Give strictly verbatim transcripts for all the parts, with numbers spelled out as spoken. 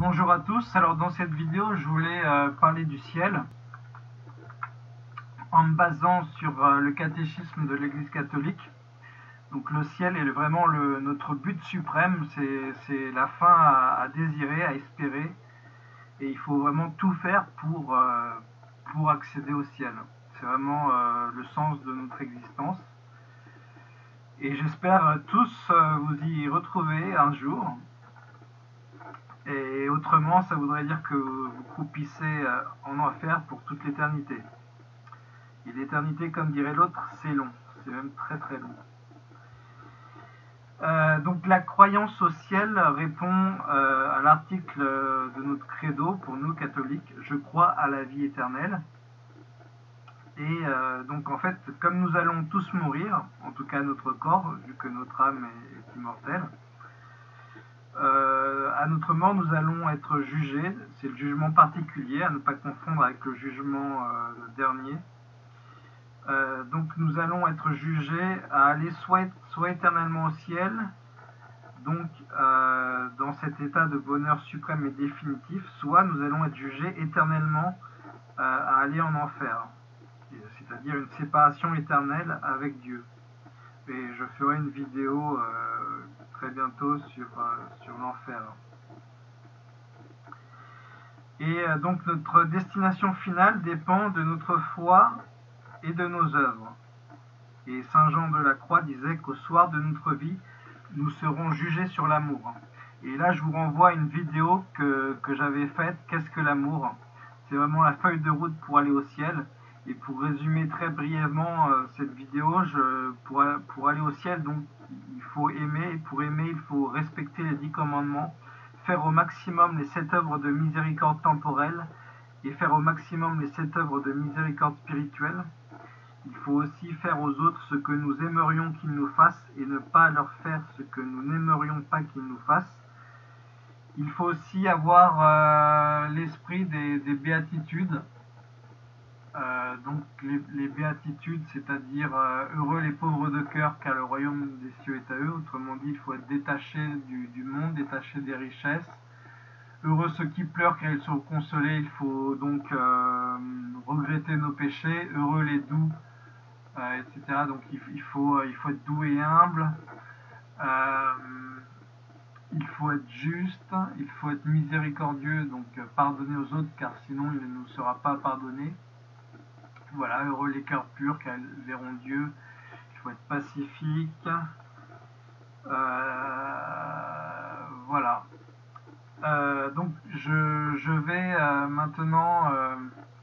Bonjour à tous, alors dans cette vidéo je voulais euh, parler du ciel en me basant sur euh, le catéchisme de l'Église catholique. Donc le ciel est vraiment le, notre but suprême, c'est la fin à, à désirer, à espérer, et il faut vraiment tout faire pour, euh, pour accéder au ciel. C'est vraiment euh, le sens de notre existence. Et j'espère tous euh, vous y retrouver un jour. Et autrement, ça voudrait dire que vous croupissez en enfer pour toute l'éternité. Et l'éternité, comme dirait l'autre, c'est long. C'est même très très long. Euh, donc la croyance au ciel répond euh, à l'article de notre credo, pour nous catholiques, je crois à la vie éternelle. Et euh, donc en fait, comme nous allons tous mourir, en tout cas notre corps, vu que notre âme est, est immortelle, Euh, à notre mort, nous allons être jugés. C'est le jugement particulier, à ne pas confondre avec le jugement euh, dernier. Euh, donc nous allons être jugés à aller soit, soit éternellement au ciel, donc euh, dans cet état de bonheur suprême et définitif, soit nous allons être jugés éternellement euh, à aller en enfer, c'est-à-dire une séparation éternelle avec Dieu. Et je ferai une vidéo euh, très bientôt sur, euh, sur l'enfer. Et euh, donc notre destination finale dépend de notre foi et de nos œuvres. Et Saint Jean de la Croix disait qu'au soir de notre vie, nous serons jugés sur l'amour. Et là, je vous renvoie à une vidéo que, que j'avais faite, Qu'est-ce que l'amour? C'est vraiment la feuille de route pour aller au ciel. Et pour résumer très brièvement euh, cette vidéo, je, pour, pour aller au ciel, donc, il faut aimer. Et pour aimer, il faut respecter les dix commandements, faire au maximum les sept œuvres de miséricorde temporelle et faire au maximum les sept œuvres de miséricorde spirituelle. Il faut aussi faire aux autres ce que nous aimerions qu'ils nous fassent et ne pas leur faire ce que nous n'aimerions pas qu'ils nous fassent. Il faut aussi avoir euh, l'esprit des, des béatitudes. Euh, donc les, les béatitudes, c'est-à-dire euh, heureux les pauvres de cœur, car le royaume des cieux est à eux. Autrement dit, il faut être détaché du, du monde, détaché des richesses. Heureux ceux qui pleurent, car ils sont consolés. Il faut donc euh, regretter nos péchés. Heureux les doux, euh, et cetera. Donc il, il, faut, il faut être doux et humble. Euh, il faut être juste. Il faut être miséricordieux, donc pardonner aux autres, car sinon il ne nous sera pas pardonné. Voilà, heureux les cœurs purs, car ils verront Dieu. Il faut être pacifique. Euh, voilà. Euh, donc je, je vais euh, maintenant euh,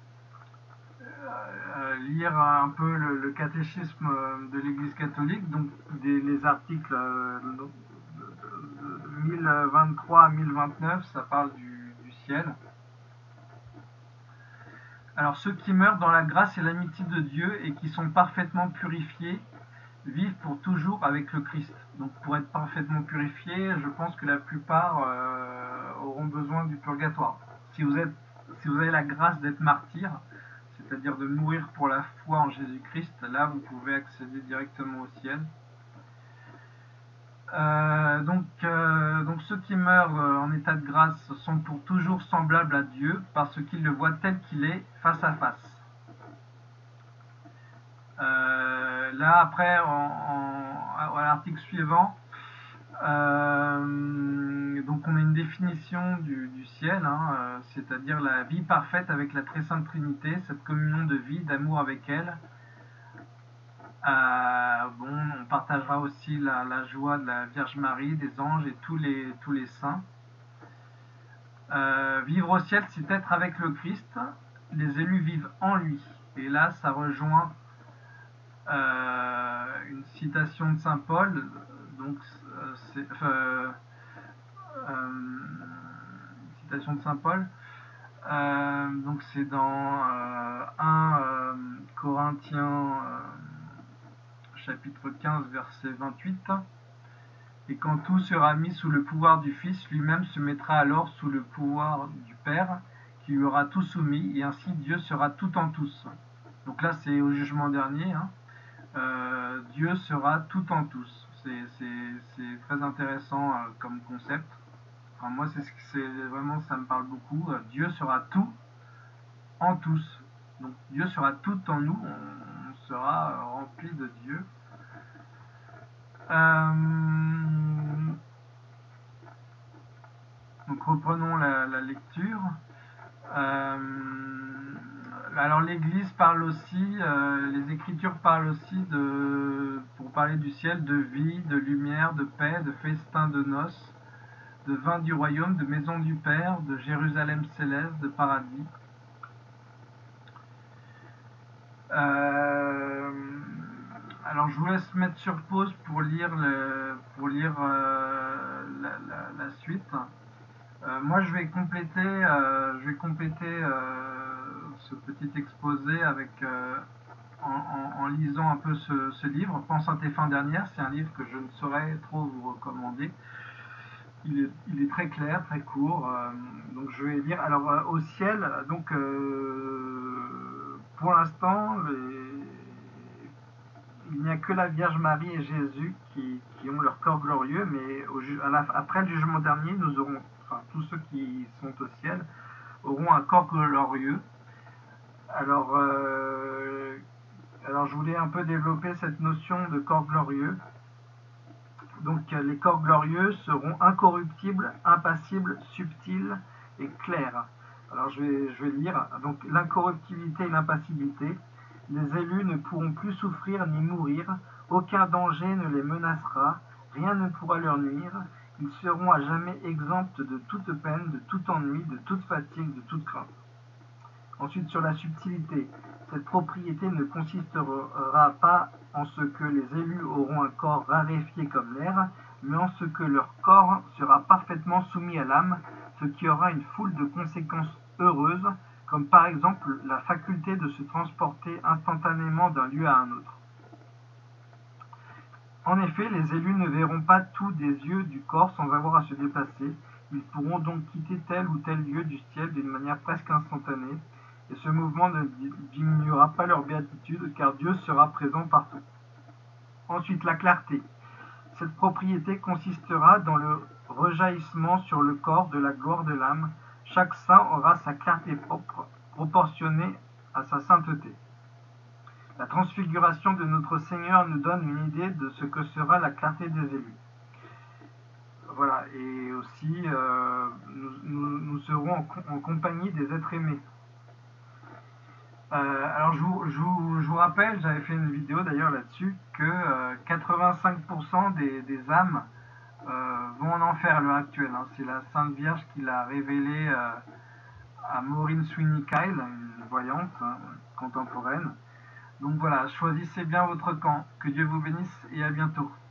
euh, lire un peu le, le catéchisme de l'Église catholique, donc des, les articles euh, de, de mille vingt-trois à mille vingt-neuf, ça parle du, du ciel. Alors ceux qui meurent dans la grâce et l'amitié de Dieu et qui sont parfaitement purifiés vivent pour toujours avec le Christ. Donc pour être parfaitement purifiés, je pense que la plupart euh, auront besoin du purgatoire. Si vous, êtes, si vous avez la grâce d'être martyr, c'est-à-dire de mourir pour la foi en Jésus-Christ, là vous pouvez accéder directement au ciel. Euh, donc, euh, donc ceux qui meurent en état de grâce sont pour toujours semblables à Dieu parce qu'ils le voient tel qu'il est, face à face. Euh, là après, en, en, à l'article suivant, euh, donc on a une définition du, du ciel, hein, euh, c'est-à-dire la vie parfaite avec la très sainte Trinité, cette communion de vie, d'amour avec elle. Euh, bon, on partagera aussi la, la joie de la Vierge Marie, des anges et tous les, tous les saints. Euh, vivre au ciel, c'est être avec le Christ. Les élus vivent en lui. Et là, ça rejoint euh, une citation de saint Paul. Donc, euh, c'est, euh, euh, citation de saint Paul. Euh, donc, c'est dans euh, un euh, Corinthiens euh, chapitre quinze, verset vingt-huit. Et quand tout sera mis sous le pouvoir du Fils, lui-même se mettra alors sous le pouvoir du Père, qui lui aura tout soumis, et ainsi Dieu sera tout en tous. Donc là, c'est au jugement dernier. Hein. Euh, Dieu sera tout en tous. C'est très intéressant euh, comme concept. Enfin, moi, c'est ce que c'est vraiment, ça me parle beaucoup. Euh, Dieu sera tout en tous. Donc Dieu sera tout en nous, on, on sera euh, rempli de Dieu. Euh, donc reprenons la, la lecture. Euh, alors l'Église parle aussi, euh, les Écritures parlent aussi de, pour parler du ciel, de vie, de lumière, de paix, de festin de noces, de vin du royaume, de maison du Père, de Jérusalem céleste, de paradis. Euh, alors je vous laisse mettre sur pause pour lire, le, pour lire euh, la, la, la suite. Euh, moi je vais compléter, euh, je vais compléter euh, ce petit exposé avec, euh, en, en, en lisant un peu ce, ce livre, Pense à tes fins dernières. C'est un livre que je ne saurais trop vous recommander. Il est, il est très clair, très court. Euh, donc je vais lire. Alors euh, au ciel, donc euh, pour l'instant, les, il n'y a que la Vierge Marie et Jésus qui, qui ont leur corps glorieux, mais au, à la, après le jugement dernier, nous aurons, enfin tous ceux qui sont au ciel, auront un corps glorieux. Alors, euh, alors je voulais un peu développer cette notion de corps glorieux. Donc les corps glorieux seront incorruptibles, impassibles, subtils et clairs. Alors je vais, je vais lire. Donc l'incorruptibilité et l'impassibilité. Les élus ne pourront plus souffrir ni mourir, aucun danger ne les menacera, rien ne pourra leur nuire, ils seront à jamais exempts de toute peine, de tout ennui, de toute fatigue, de toute crainte. Ensuite, sur la subtilité, cette propriété ne consistera pas en ce que les élus auront un corps raréfié comme l'air, mais en ce que leur corps sera parfaitement soumis à l'âme, ce qui aura une foule de conséquences heureuses, comme par exemple la faculté de se transporter instantanément d'un lieu à un autre. En effet, les élus ne verront pas tout des yeux du corps sans avoir à se déplacer, ils pourront donc quitter tel ou tel lieu du ciel d'une manière presque instantanée, et ce mouvement ne diminuera pas leur béatitude, car Dieu sera présent partout. Ensuite, la clarté. Cette propriété consistera dans le rejaillissement sur le corps de la gloire de l'âme. Chaque saint aura sa clarté propre, proportionnée à sa sainteté. La transfiguration de notre Seigneur nous donne une idée de ce que sera la clarté des élus. Voilà, et aussi, euh, nous, nous, nous serons en, en compagnie des êtres aimés. Euh, alors je vous, je, vous, je vous rappelle, j'avais fait une vidéo d'ailleurs là-dessus, que euh, quatre-vingt-cinq pour cent des, des âmes euh, vont en enfer à l'heure actuelle. Hein. C'est la Sainte Vierge qui l'a révélé euh, à Maureen Sweeney Kyle, une voyante hein, contemporaine. Donc voilà, choisissez bien votre camp. Que Dieu vous bénisse et à bientôt.